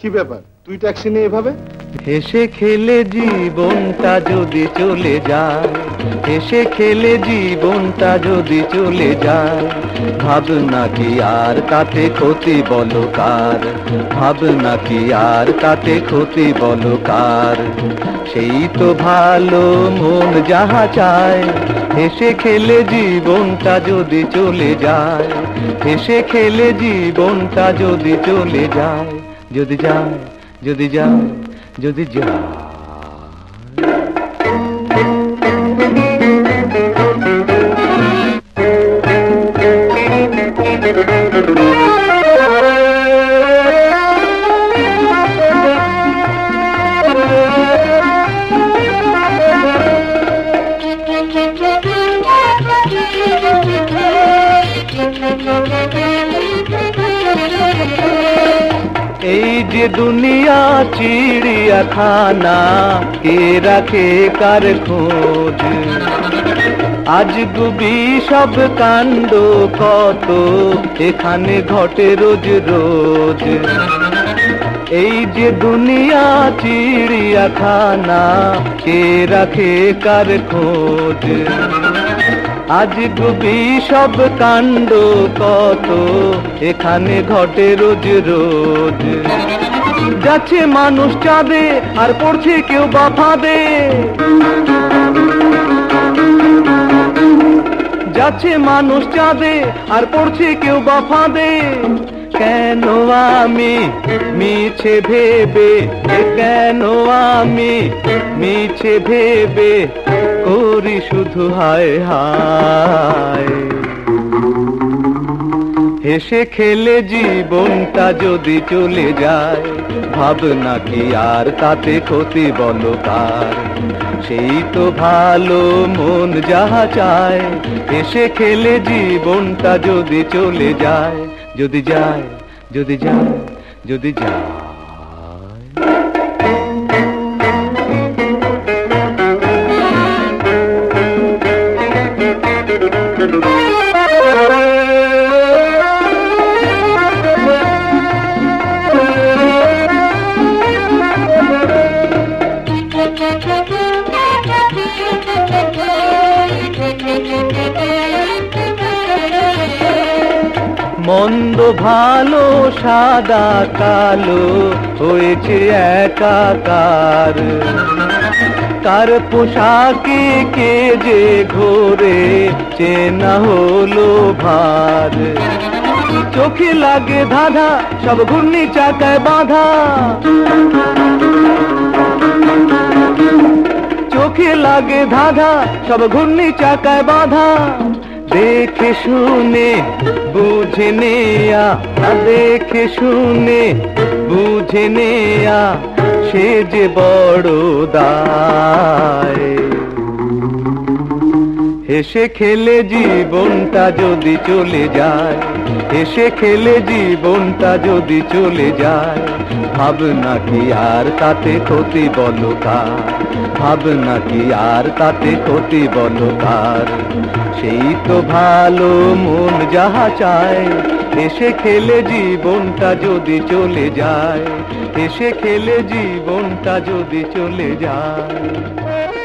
কি ব্যাপার, তুই ট্যাক্সি নিয়ে এভাবে? হেসে খেলে জীবনটা যদি চলে যায়, হেসে খেলে জীবনটা যদি চলে যায়, ভাবনা কি আর তাতে ক্ষতি বলো কার, ভাবনা কি আর তাতে ক্ষতি বলো কার। সেই তো ভালো মন যাহা চায়, হেসে খেলে জীবনটা যদি চলে যায়, হেসে খেলে জীবনটা যদি চলে যায়, যদি যায়, যদি যায়, যদি যায়। এই যে দুনিয়া চিড়িয়াখানা, কে রাখে কার খোঁজ, আজ গুবি সব কাণ্ড কত এখানে ঘটে রোজ রোজ। এই যে দুনিয়া চিড়িয়াখানা, কে রাখে কার খোঁজ, আজ গুবি সব কাণ্ড কত এখানে ঘটে রোজ রোজ। যাচ্ছে মানুষ চাঁদে আর পড়ছে কেউ বা ফাঁদে, যাচ্ছে মানুষ চাঁদে আর পড়ছে কেউ বা ফাঁদে। কেন আমি মিছে ভেবে, কেন আমি মিছে ভেবে করি শুধু হায় হায়। হেসে খেলে জীবনটা যদি চলে যায়, ভাবনা কি আর তাতে ক্ষতি বলো কার। সেই তো ভালো মন যাহা চায়, হেসে খেলে জীবনটা যদি চলে যায়, যদি যায়, যদি যায়, যদি যায়। মন্দ ভালো সাদা কালো হয়েছে একাকার, কার পোশাকে কে যে ঘোরে চেনা হলো ভার। চোখে লাগে ধাঁধা, সব ঘূর্ণি চাকায় বাঁধা, চোখে লাগে ধাঁধা, সব ঘূর্ণি চাকায় বাঁধা। দেখে শুনে বুঝে নেয়া, দেখে শুনে বুঝে নেয়া, সে যে বড় দায়। হেসে খেলে জীবনটা যদি চলে যায়, হেসে খেলে জীবনটা যদি চলে যায়, ভাবনা কি আর তাতে ক্ষতি বলো কার, ভাবনা কি আর তাতে ক্ষতি বলো কার। সেই তো ভালো মন যাহা চায়, হেসে খেলে জীবনটা যদি চলে যায়, হেসে খেলে জীবনটা যদি চলে যায়।